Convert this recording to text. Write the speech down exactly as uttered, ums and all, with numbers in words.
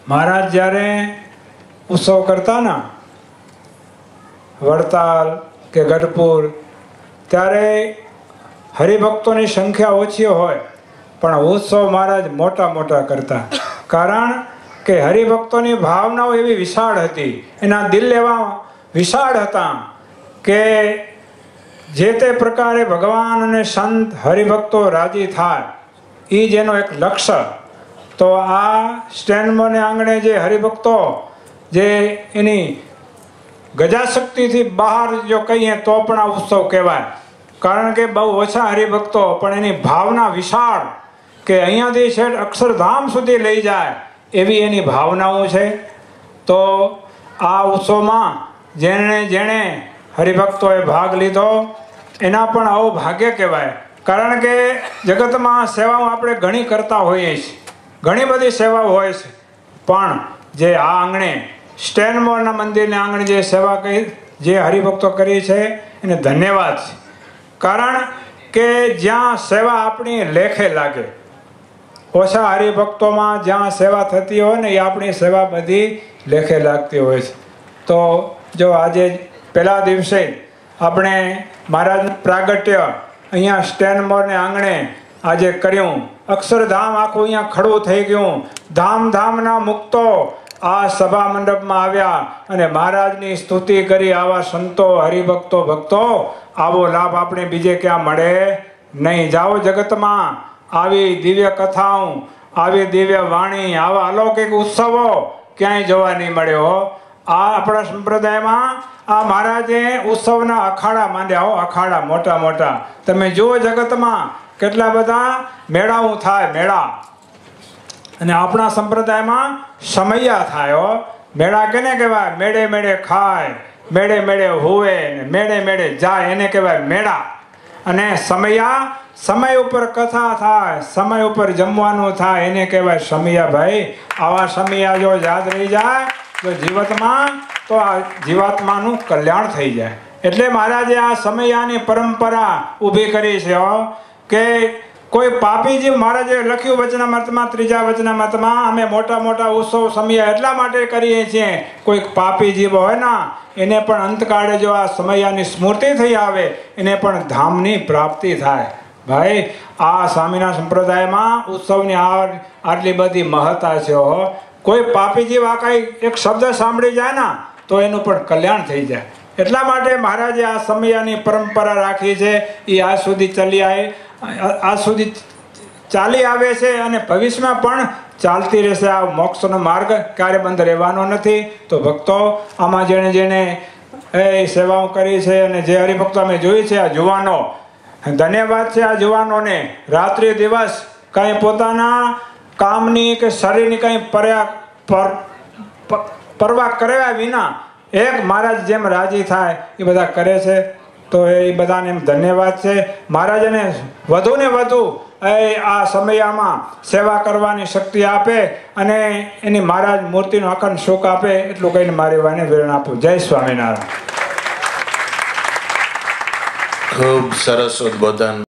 महाराज જ્યારે ઉત્સવ કરતા ના વડતાલ કે ગઢપુર, ત્યારે હરિભક્તોની સંખ્યા ઓછી હોય પણ ઉત્સવ મહારાજ મોટા મોટા કરતા. કારણ કે હરિભક્તોની ભાવનાઓ એવી વિશાળ હતી, એના દિલ એવા વિશાળ હતા કે જે તે પ્રકારે ભગવાન અને સંત હરિભક્તો રાજી થાય એ જેનો એક લક્ષ્ય. તો આ સ્ટેન્ડમાં આંગણે જે હરિભક્તો જે એની ગજાશક્તિથી બહાર જો કહીએ તો પણ આ ઉત્સવ કહેવાય. કારણ કે બહુ ઓછા હરિભક્તો પણ એની ભાવના વિશાળ કે અહીંયાથી છેક અક્ષરધામ સુધી લઈ જાય એવી એની ભાવનાઓ છે. તો આ ઉત્સવમાં જેણે જેણે હરિભક્તોએ ભાગ લીધો એના પણ આવું ભાગ્ય કહેવાય. કારણ કે જગતમાં સેવાઓ આપણે ઘણી કરતા હોઈએ છીએ, ઘણી બધી સેવાઓ હોય છે, પણ જે આ આંગણે સ્ટેનમોરના મંદિરના આંગણે જે સેવા કરી, જે હરિભક્તો કરી છે એને ધન્યવાદ છે. કારણ કે જ્યાં સેવા આપણી લેખે લાગે, ઓછા હરિભક્તોમાં જ્યાં સેવા થતી હોય ને એ આપણી સેવા બધી લેખે લાગતી હોય છે. તો જો આજે પહેલા દિવસે આપણે મહારાજનું પ્રાગટ્ય અહીંયા સ્ટેનમોરને આંગણે આજે કર્યું. અક્ષરધામ આખું અહીંયા ખડું થઈ ગયું. ધામધામના મુક્તો આ સભા મંડપમાં આવ્યા અને મહારાજની સ્તુતિ કરી. આવા સંતો હરિભક્તો ભક્તો આવો લાભ આપણે બીજે ક્યાં મળે નહીં. જાઓ જગતમાં આવી દિવ્ય કથાઓ, આવી દિવ્ય વાણી, આવા અલૌકિક ઉત્સવો ક્યાંય જોવા નહીં મળ્યો. આ આપણા સંપ્રદાયમાં આ મહારાજે ઉત્સવના અખાડા માંડ્યા હો, અખાડા મોટા મોટા. તમે જુઓ જગતમાં કેટલા બધા મેળાઓ થાય, મેળા. અને આપણા સંપ્રદાયમાં સમૈયા થાય હો. મેળા કેને કહેવાય? મેળે મેળે ખાય, મેળે મેળે હોવે, મેળે મેળે જાય, એને કહેવાય મેળા. અને સમૈયા, સમય ઉપર કથા થાય, સમય ઉપર જમવાનું થાય, એને કહેવાય સમૈયા. ભાઈ આવા સમૈયા જો યાદ રહી જાય તો જીવતમાં તો આ જીવાત્માનું કલ્યાણ થઈ જાય. એટલે મહારાજે આ સમયાની પરંપરા ઊભી કરી છે કે કોઈ પાપી જીવ, મહારાજે લખ્યું વચનામૃતમાં, ત્રીજા વચનામૃતમાં, અમે મોટા મોટા ઉત્સવ સમયા એટલા માટે કરીએ છીએ કોઈક પાપી જીવ હોય ને એને પણ અંતકાળે જો આ સમયાની સ્મૃતિ થઈ આવે એને પણ ધામની પ્રાપ્તિ થાય. ભાઈ આ સ્વામીના સંપ્રદાયમાં ઉત્સવની આ આટલી બધી મહત્તા છે. કોઈ પાપી જીવ આ કઈ એક શબ્દ સાંભળી જાય ને તો એનું પણ કલ્યાણ થઈ જાય. એટલા માટે મહારાજે આ સમયાની પરંપરા રાખી છે. એ આજ સુધી ચાલી આવે, આજ સુધી ચાલી આવે છે અને ભવિષ્યમાં પણ ચાલતી રહેશે. આ મોક્ષનો માર્ગ ક્યારે બંધ રહેવાનો નથી. તો ભક્તો આમાં જેણે જેણે એ સેવાઓ કરી છે અને જે હરિભક્તો અમે જોઈ છે, આ જુવાનો, ધન્યવાદ છે આ જુવાનોને. રાત્રિ દિવસ કંઈ પોતાના કામની કે શરીરની કંઈ પર્યા પરવા કર્યા વિના એક મહારાજ જેમ રાજી થાય એ બધા કરે છે. તો એ બધાને એમ ધન્યવાદ છે. મહારાજને વધુ ને વધુ એ આ સમયમાં સેવા કરવાની શક્તિ આપે અને એની મહારાજ મૂર્તિનો અખંડ સુખ આપે, એટલું કહીને મારી વાણી વિરામ આપું. જય સ્વામિનારાયણ. ખૂબ સરસ ઉદ્બોધન.